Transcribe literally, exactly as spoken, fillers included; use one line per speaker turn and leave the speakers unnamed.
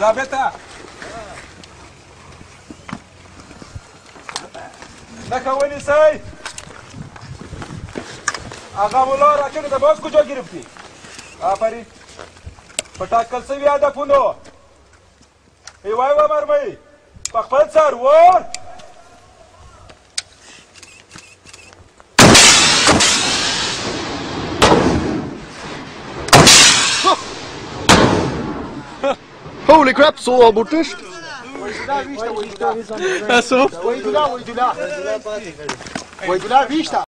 ضابطه لکه ونیسئ هغه ملا راکړې ده باز کجا گرفتی آفرین په ټاکل سوي هدفونو ایوای و مرمۍ په خپل سر ور
Holy crap, så borterst!
Alltså?
Vojdular, Vojdular! Vojdular, vista!